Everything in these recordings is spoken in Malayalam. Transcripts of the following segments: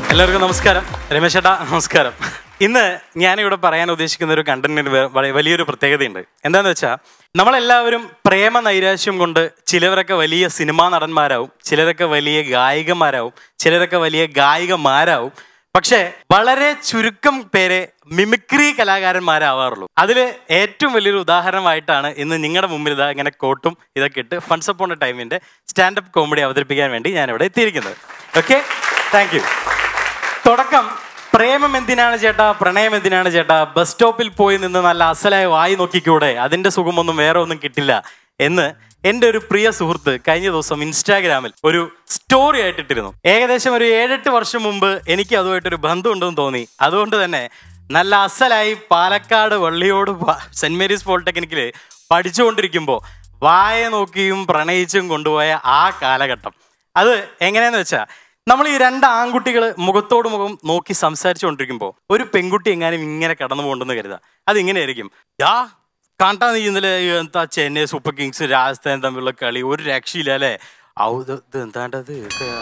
എല്ലാവർക്കും നമസ്കാരം. രമേശ് ചേട്ടാ നമസ്കാരം. ഇന്ന് ഞാനിവിടെ പറയാൻ ഉദ്ദേശിക്കുന്ന ഒരു കണ്ടന്റിന് വലിയൊരു പ്രത്യേകതയുണ്ട്. എന്താണെന്ന് വെച്ചാൽ നമ്മളെല്ലാവരും പ്രേമ നൈരാശ്യം കൊണ്ട് ചിലവരൊക്കെ വലിയ സിനിമാ നടന്മാരാവും, ചിലരൊക്കെ വലിയ ഗായികമാരാവും, ചിലരൊക്കെ വലിയ ഗായികമാരാവും. പക്ഷേ വളരെ ചുരുക്കം പേരെ മിമിക്രി കലാകാരന്മാരാവാറുള്ളൂ. അതിൽ ഏറ്റവും വലിയൊരു ഉദാഹരണമായിട്ടാണ് ഇന്ന് നിങ്ങളുടെ മുമ്പിൽ ഇതാ ഇങ്ങനെ കോട്ടും ഇതൊക്കെ ഇട്ട് ഫൺസ് അപ്പോൺ എ ടൈമിൻ്റെ സ്റ്റാൻഡപ്പ് കോമഡി അവതരിപ്പിക്കാൻ വേണ്ടി ഞാനിവിടെ എത്തിയിരിക്കുന്നത്. Okay, thank you. തുടക്കം പ്രേമം എന്തിനാണ് ചേട്ടാ, പ്രണയം എന്തിനാണ് ചേട്ടാ, ബസ് സ്റ്റോപ്പിൽ പോയി നിന്ന് നല്ല അസലായി വായി നോക്കിക്കൂടെ, അതിൻ്റെ സുഖമൊന്നും വേറെ ഒന്നും കിട്ടില്ല എന്ന് എൻ്റെ ഒരു പ്രിയ സുഹൃത്ത് കഴിഞ്ഞ ദിവസം ഇൻസ്റ്റാഗ്രാമിൽ ഒരു സ്റ്റോറി ആയിട്ടിട്ടിരുന്നു. ഏകദേശം ഒരു 7-8 വർഷം മുമ്പ് എനിക്ക് അതുമായിട്ടൊരു ബന്ധമുണ്ടെന്ന് തോന്നി. അതുകൊണ്ട് തന്നെ നല്ല അസലായി പാലക്കാട് വള്ളിയോട് സെൻറ് മേരീസ് പോളിടെക്നിക്കിൽ പഠിച്ചുകൊണ്ടിരിക്കുമ്പോൾ വായ നോക്കിയും പ്രണയിച്ചും കൊണ്ടുപോയ ആ കാലഘട്ടം, അത് എങ്ങനെയാന്ന് വെച്ചാൽ നമ്മൾ ഈ 2 ആൺകുട്ടികൾ മുഖത്തോട് മുഖം നോക്കി സംസാരിച്ചുകൊണ്ടിരിക്കുമ്പോൾ ഒരു പെൺകുട്ടി എങ്ങാനും ഇങ്ങനെ കടന്നു പോകണ്ടെന്ന് കരുതാം. അതിങ്ങനെയായിരിക്കും, യാ കണ്ടാ നീ ഇന്നലെ എന്താ ചെന്നൈ സൂപ്പർ കിങ്സ് രാജസ്ഥാൻ തമ്മിലുള്ള കളി ഒരു രക്ഷയില്ല അല്ലേ, എന്താണ്ടത്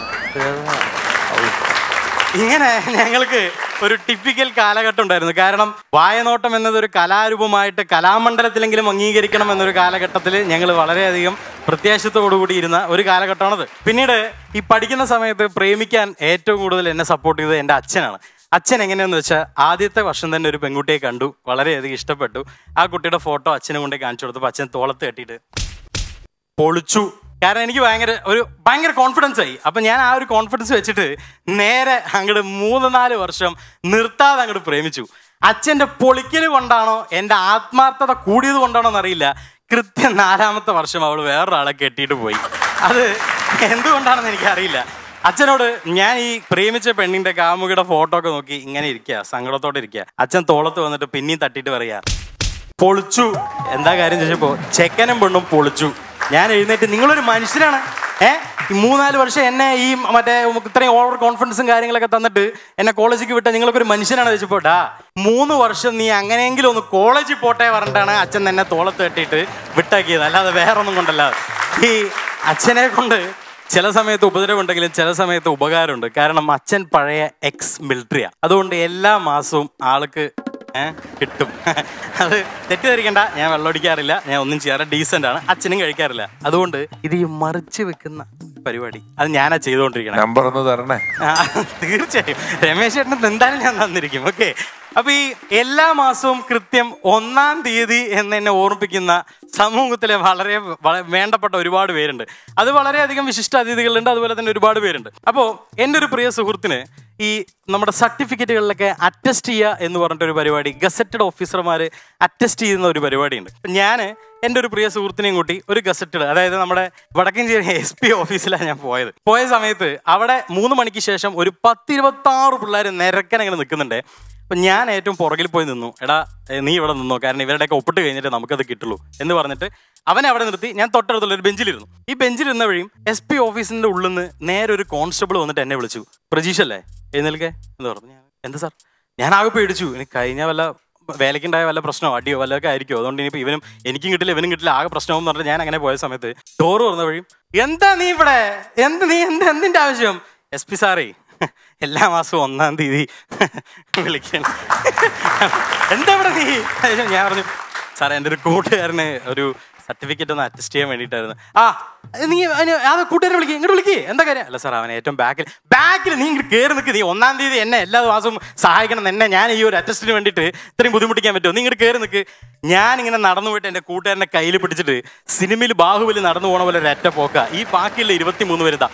ഇങ്ങനെ. ഞങ്ങൾക്ക് ഒരു ടിപ്പിക്കൽ കാലഘട്ടം ഉണ്ടായിരുന്നു. കാരണം വായനോട്ടം എന്നതൊരു കലാരൂപമായിട്ട് കലാമണ്ഡലത്തിലെങ്കിലും അംഗീകരിക്കണം എന്നൊരു കാലഘട്ടത്തിൽ ഞങ്ങൾ വളരെയധികം പ്രത്യാശത്തോടുകൂടി ഇരുന്ന ഒരു കാലഘട്ടമാണത്. പിന്നീട് ഈ പഠിക്കുന്ന സമയത്ത് പ്രേമിക്കാൻ ഏറ്റവും കൂടുതൽ എന്നെ സപ്പോർട്ട് ചെയ്തത് എൻ്റെ അച്ഛനാണ്. അച്ഛൻ എങ്ങനെയാന്ന് വെച്ചാൽ ആദ്യത്തെ വർഷം തന്നെ ഒരു പെൺകുട്ടിയെ കണ്ടു, വളരെയധികം ഇഷ്ടപ്പെട്ടു. ആ കുട്ടിയുടെ ഫോട്ടോ അച്ഛനെ കൊണ്ടേ കാണിച്ചു കൊടുത്തപ്പോൾ അച്ഛൻ തോളത്ത് കെട്ടിയിട്ട് പൊളിച്ചു. കാരണം എനിക്ക് ഭയങ്കര കോൺഫിഡൻസ് ആയി. അപ്പം ഞാൻ ആ ഒരു കോൺഫിഡൻസ് വെച്ചിട്ട് നേരെ അങ്ങോട്ട് 3-4 വർഷം നിർത്താതെ അങ്ങോട്ട് പ്രേമിച്ചു. അച്ഛൻ്റെ പൊളിക്കൽ കൊണ്ടാണോ എൻ്റെ ആത്മാർത്ഥത കൂടിയത് കൊണ്ടാണോ എന്നറിയില്ല, കൃത്യം 4ാമത്തെ വർഷം അവൾ വേറൊരാളെ കെട്ടിയിട്ട് പോയി. അത് എന്തുകൊണ്ടാണെന്ന് എനിക്കറിയില്ല. അച്ഛനോട് ഞാൻ ഈ പ്രേമിച്ച പെണ്ണിൻ്റെ കാമുകിയുടെ ഫോട്ടോ ഒക്കെ നോക്കി ഇങ്ങനെ ഇരിക്കുക, സങ്കടത്തോടെ ഇരിക്കുക. അച്ഛൻ തോളത്ത് വന്നിട്ട് പിന്നെയും തട്ടിയിട്ട് പറയാ, പൊളിച്ചു. എന്താ കാര്യം ചോദിച്ചപ്പോൾ ചെക്കനും പെണ്ണും പൊളിച്ചു. ഞാൻ എഴുന്നേറ്റ്, നിങ്ങളൊരു മനുഷ്യനാണ്, ഈ 3-4 വർഷം എന്നെ ഈ മറ്റേ ഇത്രയും ഓവർ കോൺഫിഡൻസും കാര്യങ്ങളൊക്കെ തന്നിട്ട് എന്നെ കോളേജിലേക്ക് വിട്ട നിങ്ങളൊക്കെ ഒരു മനുഷ്യനാണ് ചോദിച്ചപ്പോട്ടാ, 3 വർഷം നീ അങ്ങനെയെങ്കിലും ഒന്ന് കോളേജിൽ പോട്ടെ പറഞ്ഞിട്ടാണ് അച്ഛൻ എന്നെ തോളത്ത് കെട്ടിയിട്ട് വിട്ടാക്കിയത്, അല്ലാതെ വേറൊന്നും കൊണ്ടല്ല. ഈ അച്ഛനെ കൊണ്ട് ചില സമയത്ത് ഉപദ്രവമുണ്ടെങ്കിലും ചില സമയത്ത് ഉപകാരമുണ്ട്. കാരണം അച്ഛൻ പഴയ എക്സ് മിലിറ്ററിയാണ്. അതുകൊണ്ട് എല്ലാ മാസവും ആൾക്ക് കിട്ടും. അത് തെറ്റിദ്ധരിക്കണ്ട, ഞാൻ വെള്ളമടിക്കാറില്ല, ഞാൻ ഒന്നും ചെയ്യാറില്ല, ഡീസൻ്റ് ആണ്. അച്ഛനും കഴിക്കാറില്ല. അതുകൊണ്ട് ഇത് ഈ മറിച്ച് വെക്കുന്ന പരിപാടി അത് ഞാനാ ചെയ്തുകൊണ്ടിരിക്കണം. നമ്പർ ഒന്ന് തരണേ. തീർച്ചയായും രമേശ് ചേട്ടൻ എന്തായാലും ഞാൻ തന്നിരിക്കും. ഓക്കെ, അപ്പൊ ഈ എല്ലാ മാസവും കൃത്യം 1-ാം തീയതി എന്നെ ഓർമ്മിപ്പിക്കുന്ന സമൂഹത്തിലെ വളരെ വേണ്ടപ്പെട്ട ഒരുപാട് പേരുണ്ട്. അത് വളരെയധികം വിശിഷ്ട അതിഥികളുണ്ട്, അതുപോലെ തന്നെ ഒരുപാട് പേരുണ്ട്. അപ്പോൾ എൻ്റെ ഒരു പ്രിയ സുഹൃത്തിന് ഈ നമ്മുടെ സർട്ടിഫിക്കറ്റുകളിലൊക്കെ അറ്റസ്റ്റ് ചെയ്യുക എന്ന് പറഞ്ഞിട്ടൊരു പരിപാടി, ഗസറ്റഡ് ഓഫീസർമാർ അറ്റസ്റ്റ് ചെയ്യുന്ന ഒരു പരിപാടിയുണ്ട്. ഞാൻ എൻ്റെ ഒരു പ്രിയ സുഹൃത്തിനെയും കൂട്ടി ഒരു ഗസറ്റഡ്, അതായത് നമ്മുടെ വടക്കഞ്ചേരി SP ഓഫീസിലാണ് ഞാൻ പോയ സമയത്ത് അവിടെ 3 മണിക്ക് ശേഷം ഒരു 10-26 പിള്ളേർ നിരക്കനങ്ങനെ നിൽക്കുന്നുണ്ട്. അപ്പം ഞാൻ ഏറ്റവും പുറകിൽ പോയി നിന്നു. എടാ നീ ഇവിടെ നിന്നോ, കാരണം ഇവരുടെയൊക്കെ ഒപ്പിട്ട് കഴിഞ്ഞിട്ട് നമുക്കത് കിട്ടുള്ളൂ എന്ന് പറഞ്ഞിട്ട് അവനെ അവിടെ നിർത്തി. ഞാൻ തൊട്ടടുത്തുള്ള ഒരു ബെഞ്ചിലിരുന്നു. ഈ ബെഞ്ചിലിരുന്ന വഴിയും SP ഓഫീസിൻ്റെ ഉള്ളിൽ നിന്ന് നേരെ ഒരു കോൺസ്റ്റബിൾ വന്നിട്ട് എന്നെ വിളിച്ചു, പ്രജീഷ് അല്ലേ, എഴുന്നേൽക്കേ എന്ന് പറഞ്ഞു. ഞാൻ എന്ത് സാർ, ഞാൻ ആകെ പേടിച്ചു. എനിക്ക് കഴിഞ്ഞ വല്ല വേലയ്ക്കുണ്ടായ വല്ല പ്രശ്നമോ അടിയോ വല്ലതൊക്കെ ആയിരിക്കും, അതുകൊണ്ട് ഇനിയിപ്പോൾ എനിക്കും കിട്ടില്ല ഇവനും കിട്ടില്ല, ആകെ പ്രശ്നമെന്ന് പറഞ്ഞിട്ട് ഞാൻ അങ്ങനെ പോയ സമയത്ത് ഡോറ് തുറന്ന വഴിയും, എന്താ നീ ഇവിടെ, എന്തിൻ്റെ ആവശ്യം? SP സാറേ എല്ലാ മാസവും 1-ാം തീയതി വിളിക്കാൻ, എന്താ ഇവിടെ നീ? ഞാൻ പറഞ്ഞു, സാറേ എൻ്റെ ഒരു കൂട്ടുകാരന് ഒരു സർട്ടിഫിക്കറ്റ് ഒന്ന് അറ്റസ്റ്റ് ചെയ്യാൻ വേണ്ടിയിട്ടായിരുന്നു. നീ അത് കൂട്ടുകാരെ വിളിക്കുക, ഇങ്ങോട്ട് വിളിക്കേ, എന്താ കാര്യം? അല്ല സാർ അവൻ ഏറ്റവും ബാക്കിൽ നീ ഇങ്ങോട്ട് കയറി നിൽക്ക്, നീ 1-ാം തീയതി എന്നെ എല്ലാ മാസവും സഹായിക്കണം എന്നെ, ഞാൻ ഈ ഒരു അറ്റസ്റ്റിന് വേണ്ടിയിട്ട് ഇത്രയും ബുദ്ധിമുട്ടിക്കാൻ പറ്റുമോ, നീ ഇങ്ങോട്ട് കയറി നിൽക്ക്. ഞാനിങ്ങനെ നടന്നു പോയിട്ട് എൻ്റെ കൂട്ടുകാരനെ കയ്യിൽ പിടിച്ചിട്ട് സിനിമയിൽ ബാഹുബലി നടന്നു പോണ പോലെ ഒരൊറ്റ പോക്ക. ഈ ബാക്കിയുള്ള 23 പേരുതാ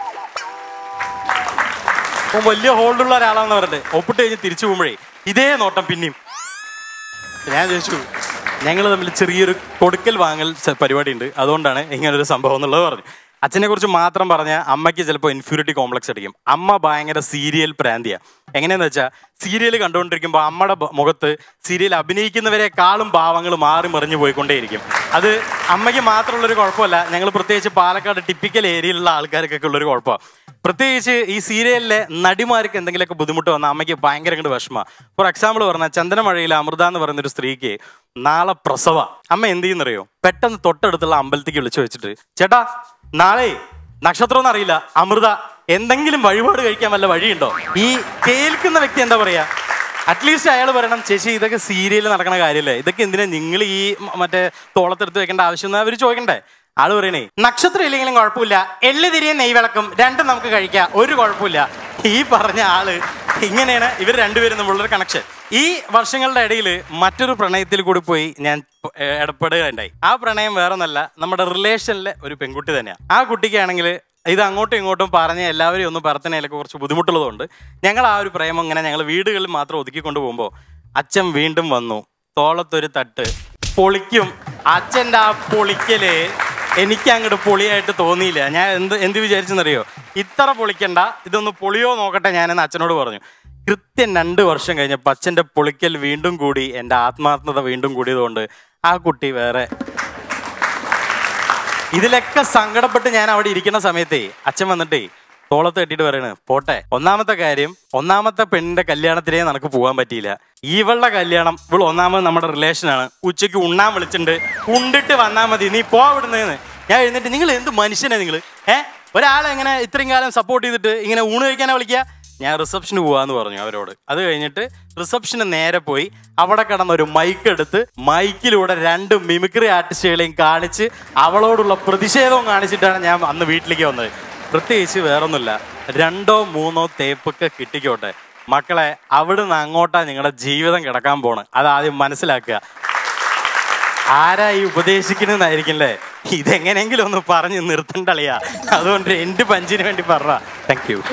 വലിയ ഹോൾഡുള്ള ഒരാളാണെന്ന് പറഞ്ഞിട്ട് ഒപ്പിട്ട് കഴിഞ്ഞ് തിരിച്ചു പോകുമ്പോഴേ ഇതേ നോട്ടം പിന്നെയും. ഞാൻ ചോദിച്ചു, ഞങ്ങൾ തമ്മിൽ ചെറിയൊരു കൊടുക്കൽ വാങ്ങൽ പരിപാടി ഉണ്ട്, അതുകൊണ്ടാണ് ഇങ്ങനൊരു സംഭവം എന്നുള്ളത് പറഞ്ഞു. അച്ഛനെ കുറിച്ച് മാത്രം പറഞ്ഞാൽ അമ്മയ്ക്ക് ചിലപ്പോൾ ഇൻഫ്യൂരിറ്റി കോംപ്ലക്സ് അടിക്കും. അമ്മ ഭയങ്കര സീരിയൽ പ്രാന്തിയാണ്. എങ്ങനെയാന്ന് വെച്ചാൽ സീരിയൽ കണ്ടുകൊണ്ടിരിക്കുമ്പോൾ അമ്മയുടെ മുഖത്ത് സീരിയൽ അഭിനയിക്കുന്നവരെക്കാളും ഭാവങ്ങൾ മാറി മറിഞ്ഞു പോയിക്കൊണ്ടേയിരിക്കും. അത് അമ്മയ്ക്ക് മാത്രമുള്ളൊരു കുഴപ്പമല്ല, ഞങ്ങൾ പ്രത്യേകിച്ച് പാലക്കാട് ടിപ്പിക്കൽ ഏരിയയിലുള്ള ആൾക്കാർക്കൊക്കെ ഉള്ളൊരു കുഴപ്പമാണ്. പ്രത്യേകിച്ച് ഈ സീരിയലിലെ നടിമാർക്ക് എന്തെങ്കിലുമൊക്കെ ബുദ്ധിമുട്ട് വന്നാൽ അമ്മയ്ക്ക് ഭയങ്കര കണ്ട് വിഷമമാണ്. ഫോർ എക്സാമ്പിൾ പറഞ്ഞാൽ ചന്ദനമഴയിൽ അമൃത എന്ന് പറയുന്നൊരു സ്ത്രീക്ക് നാളെ പ്രസവ. അമ്മ എന്ത് ചെയ്യുന്നറിയോ, പെട്ടെന്ന് തൊട്ടടുത്തുള്ള അമ്പലത്തേക്ക് വിളിച്ചു വെച്ചിട്ട്, ചേട്ടാ നാളെ നക്ഷത്രം ഒന്നും അറിയില്ല, അമൃത എന്തെങ്കിലും വഴിപാട് കഴിക്കാൻ വല്ല വഴിയുണ്ടോ? ഈ കേൾക്കുന്ന വ്യക്തി എന്താ പറയാ, അറ്റ്ലീസ്റ്റ് അയാൾ പറയണം, ചേച്ചി ഇതൊക്കെ സീരിയൽ നടക്കുന്ന കാര്യമല്ലേ, ഇതൊക്കെ എന്തിനാ നിങ്ങൾ ഈ മറ്റേ തോളത്തെടുത്ത് വെക്കേണ്ട ആവശ്യം അവർ ചോദിക്കണ്ടേ? ആള് പറയണേ, നക്ഷത്രം ഇല്ലെങ്കിലും കുഴപ്പമില്ല, എള്ളു തിരിയും നെയ്വിളക്കും രണ്ടും നമുക്ക് കഴിക്കാം, ഒരു കുഴപ്പമില്ല. ഈ പറഞ്ഞ ആള് ഇങ്ങനെയാണ് ഇവർ രണ്ടുപേരും തമ്മിലുള്ളൊരു കണക്ഷൻ. ഈ വർഷങ്ങളുടെ ഇടയിൽ മറ്റൊരു പ്രണയത്തിൽ കൂടി പോയി ഞാൻ ഇടപെടുകയുണ്ടായി. ആ പ്രണയം വേറെ ഒന്നല്ല, നമ്മുടെ റിലേഷനിലെ ഒരു പെൺകുട്ടി തന്നെയാണ്. ആ കുട്ടിക്കാണെങ്കിൽ ഇത് അങ്ങോട്ടും ഇങ്ങോട്ടും പറഞ്ഞ് എല്ലാവരെയും ഒന്ന് പറത്തനയിലൊക്കെ കുറച്ച് ബുദ്ധിമുട്ടുള്ളതുകൊണ്ട് ഞങ്ങൾ ആ ഒരു പ്രേമം ഇങ്ങനെ ഞങ്ങൾ വീടുകളിൽ മാത്രം ഒതുക്കിക്കൊണ്ട് പോകുമ്പോൾ അച്ഛൻ വീണ്ടും വന്നു, തോളത്തൊരു തട്ട്, പൊളിക്കും. അച്ഛൻ്റെ ആ പൊളിക്കല് എനിക്ക് അങ്ങോട്ട് പൊളിയായിട്ട് തോന്നിയില്ല. ഞാൻ എന്ത് വിചാരിച്ചെന്നറിയോ, ഇത്ര പൊളിക്കണ്ട, ഇതൊന്ന് പൊളിയോ നോക്കട്ടെ ഞാനെന്ന് അച്ഛനോട് പറഞ്ഞു. കൃത്യം 2 വർഷം കഴിഞ്ഞപ്പോൾ അച്ഛൻ്റെ പൊളിക്കൽ വീണ്ടും കൂടി, എൻ്റെ ആത്മാർത്ഥത വീണ്ടും കൂടിയതുകൊണ്ട് ആ കുട്ടി വേറെ. ഇതിലൊക്കെ സങ്കടപ്പെട്ട് ഞാൻ അവിടെ ഇരിക്കുന്ന സമയത്തേ അച്ഛൻ വന്നിട്ടേ തോളത്ത് കെട്ടിയിട്ട് പറയണ്, പോട്ടെ, ഒന്നാമത്തെ കാര്യം, ഒന്നാമത്തെ പെണ്ണിന്റെ കല്യാണത്തിലേ നമുക്ക് പോകാൻ പറ്റിയില്ല. ഇവളുടെ കല്യാണം, ഇവൾ ഒന്നാമത് നമ്മുടെ റിലേഷനാണ്, ഉച്ചയ്ക്ക് ഉണ്ണാൻ വിളിച്ചിട്ടുണ്ട്, ഉണ്ടിട്ട് വന്നാൽ മതി, നീ പോവിടുന്നതെന്ന്. ഞാൻ എഴുന്നിട്ട്, നിങ്ങൾ എന്ത് മനുഷ്യനാണ് നിങ്ങൾ? ഒരാളെ എങ്ങനെ ഇത്രയും കാലം സപ്പോർട്ട് ചെയ്തിട്ട് ഇങ്ങനെ ഊണ് കഴിക്കാനാ വിളിക്കുക? ഞാൻ റിസപ്ഷന് പോവാന്ന് പറഞ്ഞു അവരോട്. അത് കഴിഞ്ഞിട്ട് റിസപ്ഷന് നേരെ പോയി അവിടെ കിടന്നൊരു മൈക്ക് എടുത്ത് മൈക്കിലൂടെ 2 മിമിക്രി ആർട്ടിസ്റ്റുകളെയും കാണിച്ച് അവളോടുള്ള പ്രതിഷേധവും കാണിച്ചിട്ടാണ് ഞാൻ അന്ന് വീട്ടിലേക്ക് വന്നത്. പ്രത്യേകിച്ച് വേറൊന്നുമില്ല, 2ഓ 3ഓ തേപ്പൊക്കെ കിട്ടിക്കോട്ടെ മക്കളെ, അവിടുന്ന് അങ്ങോട്ടാ നിങ്ങളുടെ ജീവിതം കിടക്കാൻ പോണ്. അതാദ്യം മനസ്സിലാക്കുക. ആരാ ഈ ഉപദേശിക്കുന്നതായിരിക്കില്ലേ, ഇതെങ്ങനെയെങ്കിലും ഒന്ന് പറഞ്ഞ് നിർത്തണ്ടളിയാ. അതുകൊണ്ട് എൻ്റെ പഞ്ചിന് വേണ്ടി പറഞ്ഞ താങ്ക് യു.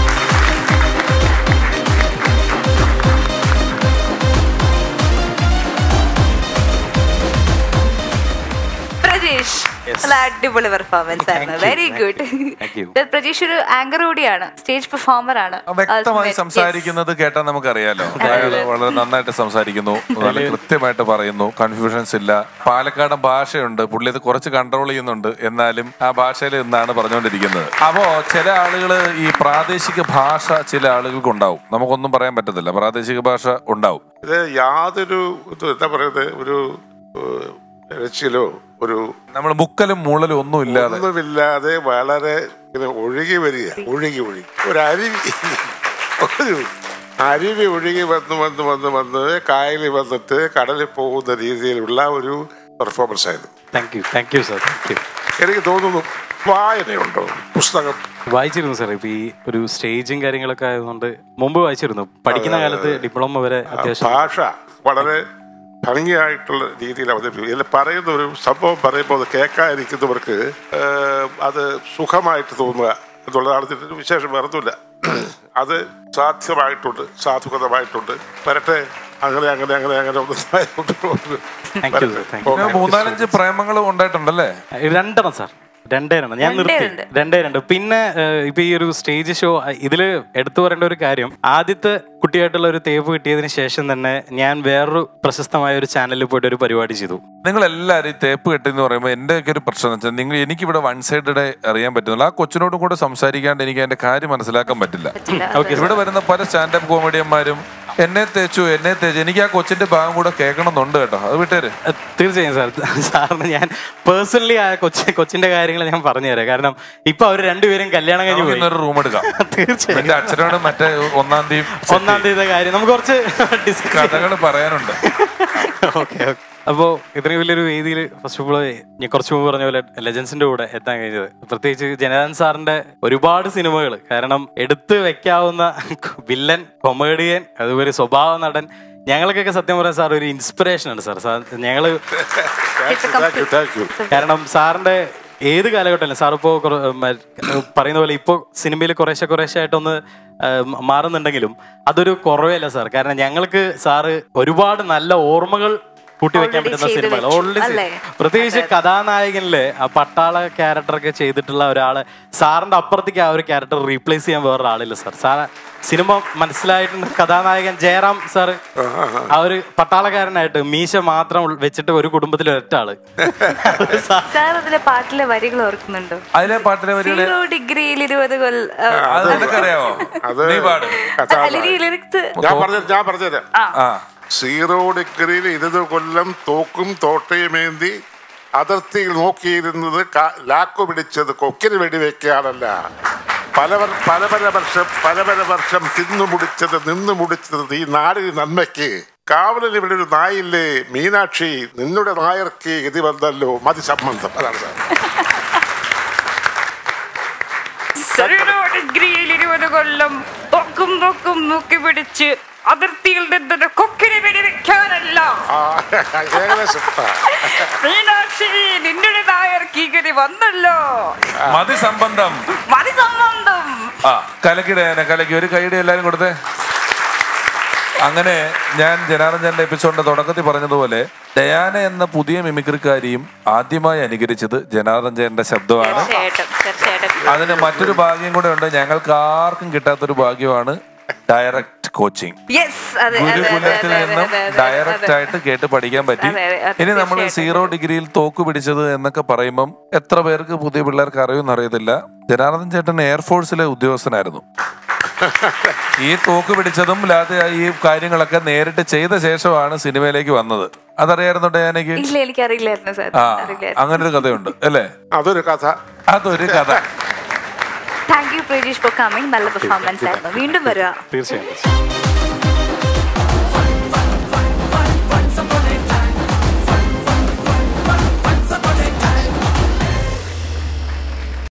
അടിപൊളി പെർഫോമൻസ് ആയിരുന്നു, വെരി ഗുഡ്. പ്രജീഷ് ഒരു ആങ്കർ കൂടിയാണ്, സ്റ്റേജ് പെർഫോമർ ആണ്. വ്യക്തമായി സംസാരിക്കുന്നത് കേട്ടാൽ നമുക്കറിയാലോ, വളരെ നന്നായിട്ട് സംസാരിക്കുന്നു, നല്ല കൃത്യമായിട്ട് പറയുന്നു, കൺഫ്യൂഷൻസ് ഇല്ല. പാലക്കാടൻ ഭാഷയുണ്ട്, പുള്ളി അത് കുറച്ച് കൺട്രോൾ ചെയ്യുന്നുണ്ട്, എന്നാലും ആ ഭാഷയിൽ നിന്നാണ് പറഞ്ഞുകൊണ്ടിരിക്കുന്നത്. അപ്പോ ചില ആളുകൾ ഈ പ്രാദേശിക ഭാഷ ചില ആളുകൾക്ക് ഉണ്ടാവും, നമുക്കൊന്നും പറയാൻ പറ്റത്തില്ല, പ്രാദേശിക ഭാഷ ഉണ്ടാവും. ഇത് യാതൊരു എന്താ പറയുന്നത്, ഒരു രച്ചിലോ ഒരു നമ്മൾ മുക്കലും മൂളലും ഒന്നുമില്ലാതെ വളരെ ഒഴുകി വരിക, ഒഴുകി ഒരു അരുവി ഒഴുകി വന്ന് കായലിൽ വന്നിട്ട് കടലിൽ പോകുന്ന രീതിയിലുള്ള ഒരു പെർഫോമൻസ് ആയിരുന്നു. Thank you sir. എനിക്ക് തോന്നുന്നു വായനയുണ്ടോ, പുസ്തകം വായിച്ചിരുന്നു സാർ. ഇപ്പൊ ഈ ഒരു സ്റ്റേജും കാര്യങ്ങളൊക്കെ ആയതുകൊണ്ട് മുമ്പ് വായിച്ചിരുന്നു, പഠിക്കുന്ന കാലത്ത് ഡിപ്ലോമ വരെ. അത്യാവശ്യം ഭാഷ വളരെ ഭംഗിയായിട്ടുള്ള രീതിയിൽ അവതരിപ്പിക്കും. ഇതിൽ പറയുന്ന ഒരു സംഭവം പറയുമ്പോൾ അത് കേൾക്കാതിരിക്കുന്നവർക്ക് അത് സുഖമായിട്ട് തോന്നുക എന്നുള്ളതാണ് ഇതിൻ്റെ വിശേഷം, വേറൊന്നുമില്ല. അത് സാധ്യമായിട്ടുണ്ട്, സാധുകതമായിട്ടുണ്ട്. വരട്ടെ, അങ്ങനെ 3-4 പ്രേമങ്ങൾ ഉണ്ടായിട്ടുണ്ടല്ലേ? 2 സാർ, 2 ഞാൻ നിർത്തി. 2 പിന്നെ ഇപ്പൊ ഈ ഒരു സ്റ്റേജ് ഷോ ഇതില് എടുത്തു പറയേണ്ട ഒരു കാര്യം, ആദ്യത്തെ കുട്ടിയായിട്ടുള്ള ഒരു തേപ്പ് കിട്ടിയതിന് ശേഷം തന്നെ ഞാൻ വേറൊരു പ്രശസ്തമായ ഒരു ചാനലിൽ പോയിട്ട് ഒരു പരിപാടി ചെയ്തു. നിങ്ങൾ എല്ലാവരും തേപ്പ് കെട്ടിന്ന് പറയുമ്പോൾ എൻ്റെ ഒക്കെ ഒരു പ്രശ്നം എന്ന് വെച്ചാൽ, എനിക്കിവിടെ 1 സൈഡഡ് അറിയാൻ പറ്റുന്നില്ല. ആ കൊച്ചിനോടും കൂടെ സംസാരിക്കാണ്ട് എനിക്ക് അതിന്റെ കാര്യം മനസ്സിലാക്കാൻ പറ്റില്ല. ഇവിടെ വരുന്ന പല സ്റ്റാൻഡപ്പ് കോമഡിയന്മാരും എന്നെ തേച്ചു എനിക്ക് ആ കൊച്ചിന്റെ ഭാഗം കൂടെ കേൾക്കണമെന്നുണ്ട് കേട്ടോ, അത് വിട്ടേര്. തീർച്ചയായും സാർ. സാറിന് ഞാൻ പേഴ്സണലി ആ കൊച്ചിന്റെ കാര്യങ്ങൾ ഞാൻ പറഞ്ഞുതരാം. കാരണം ഇപ്പൊ അവർ 2 പേരും കല്യാണം കഴിഞ്ഞ് ഒരു റൂം എടുക്കാം. തീർച്ചയായും എന്റെ അച്ഛനോട് മറ്റേ 1-ാം തീയതി കാര്യം നമുക്ക് കുറച്ച് കഥകൾ പറയാനുണ്ട്. ഓക്കെ. അപ്പോൾ ഇത്രയും വലിയൊരു വേദിയിൽ ഫസ്റ്റ് ഓഫ് ഓൾ ഞാൻ കുറച്ച് മുമ്പ് പറഞ്ഞ പോലെ ലെജൻസിന്റെ കൂടെ എത്താൻ കഴിഞ്ഞത്, പ്രത്യേകിച്ച് ജനതാൻ സാറിന്റെ ഒരുപാട് സിനിമകൾ, കാരണം എടുത്തു വെക്കാവുന്ന വില്ലൻ, കൊമേഡിയൻ, അതുപോലെ സ്വഭാവ നടൻ, ഞങ്ങൾക്കൊക്കെ സത്യം പറയാൻ സാർ ഒരു ഇൻസ്പിറേഷൻ ആണ് സാർ. ഞങ്ങള് കാരണം സാറിന്റെ ഏത് കാലഘട്ടമല്ല സാർ ഇപ്പോൾ പറയുന്ന പോലെ ഇപ്പോൾ സിനിമയിൽ കുറേശ്ശെ ആയിട്ടൊന്ന് മാറുന്നുണ്ടെങ്കിലും അതൊരു കുറവല്ല സാർ. കാരണം ഞങ്ങൾക്ക് സാറ് ഒരുപാട് നല്ല ഓർമ്മകൾ കൂട്ടിവെക്കാൻ പറ്റുന്ന സിനിമകൾ ഓൾറെഡി, പ്രത്യേകിച്ച് കഥാനായകനില് ആ പട്ടാള ക്യാരക്ടറൊക്കെ ചെയ്തിട്ടുള്ള ഒരാള്, സാറിന്റെ അപ്പുറത്തേക്ക് ആ ഒരു ക്യാരക്ടർ റീപ്ലേസ് ചെയ്യാൻ വേറൊരാളില്ല സാർ. സാർ സിനിമ മനസ്സിലായിട്ടുണ്ട്. കഥാനായകൻ ജയറാം സാർ ആ ഒരു പട്ടാളക്കാരനായിട്ട് മീശ മാത്രം വെച്ചിട്ട് ഒരു കുടുംബത്തിലെ ഒരാള്. അതിലെ പാട്ടിലെ വരികൾ ഓർക്കുന്നുണ്ടോ? അതിലെ പാട്ടിലെ വരികൾ 0 ഡിഗ്രിയിൽ 20 കൊല്ലം. ഞാൻ പറഞ്ഞുതരാം. 0 ഡിഗ്രിയിൽ 20 കൊല്ലം തോക്കും തോട്ടയുമേന്തി അതിർത്തിയിൽ നോക്കിയിരുന്നത് ലാക്കു പിടിച്ചത് കൊക്കിന് വെടിവെക്കാനല്ല, പല വർഷം നിന്നു മുടിച്ചത് ഈ നാടിന് നന്മയ്ക്ക്. കാവലിൽ ഇവിടെ ഒരു നായില്ലേ മീനാക്ഷി, നിന്നുടെ നായർക്ക് ഗതി വന്നല്ലോ മതി സംബന്ധം. അതാണ് സാർ. 20 കൊല്ലം തൊക്കും നോക്കി പിടിച്ച് അതിർത്തിയിൽ നിന്നൊരു കൊക്കിനെ വെടിവെക്കാനല്ല. മീനാക്ഷി നിന്നുടെ നായർക്ക് ഗതി വന്നല്ലോ മതി സംബന്ധം. കലക്കി ഒരു കൈയുടെ എല്ലാരും കൊടുത്തേ. അങ്ങനെ ഞാൻ ജനാർദ്ദന്റെ എപ്പിസോഡിന്റെ തുടക്കത്തിൽ പറഞ്ഞതുപോലെ ഡയാന എന്ന പുതിയ മിമിക്രിക്കാരിയും ആദ്യമായി അനുകരിച്ചത് ജനാർദ്ദന്റെ ശബ്ദമാണ്. അതിന് മറ്റൊരു ഭാഗ്യം കൂടെ ഉണ്ട്, ഞങ്ങൾക്ക് ആർക്കും കിട്ടാത്തൊരു ഭാഗ്യമാണ് ഡയറക്റ്റ് കോച്ചിങ്. ഗുരുകുലത്തിൽ നിന്നും ഡയറക്റ്റ് ആയിട്ട് കേട്ട് പഠിക്കാൻ പറ്റി. ഇനി നമ്മൾ 0 ഡിഗ്രിയിൽ തോക്ക് പിടിച്ചത് എന്നൊക്കെ പറയുമ്പം എത്ര പേർക്ക് പുതിയ പിള്ളേർക്ക് അറിയുമെന്ന് അറിയത്തില്ല. ജനാർദ്ദൻ ചേട്ടൻ എയർഫോഴ്സിലെ ഉദ്യോഗസ്ഥനായിരുന്നു. ഈ തോക്ക് പിടിച്ചതും ഈ കാര്യങ്ങളൊക്കെ നേരിട്ട് ചെയ്ത ശേഷമാണ് സിനിമയിലേക്ക് വന്നത്. അതറിയായിരുന്നു ഡയാനയ്ക്ക്? അങ്ങനെ ഒരു കഥയുണ്ട് അല്ലേ? അതൊരു കഥ. Thank you Prajeesh for coming. നല്ല പെർഫോമൻസ് ആയിരുന്നു. വീണ്ടും വരിക. തീർച്ചയായും.